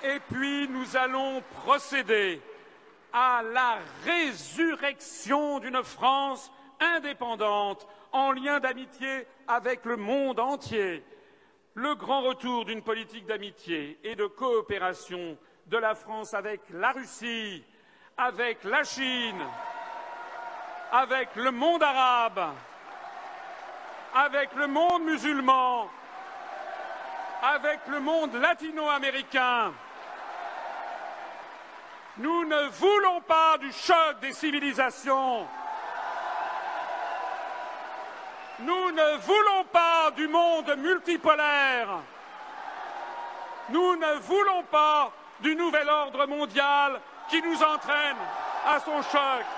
Et puis nous allons procéder à la résurrection d'une France indépendante en lien d'amitié avec le monde entier. Le grand retour d'une politique d'amitié et de coopération de la France avec la Russie, avec la Chine, avec le monde arabe, avec le monde musulman, avec le monde latino-américain. Nous ne voulons pas du choc des civilisations. Nous ne voulons pas du monde multipolaire. Nous ne voulons pas du nouvel ordre mondial qui nous entraîne à son choc.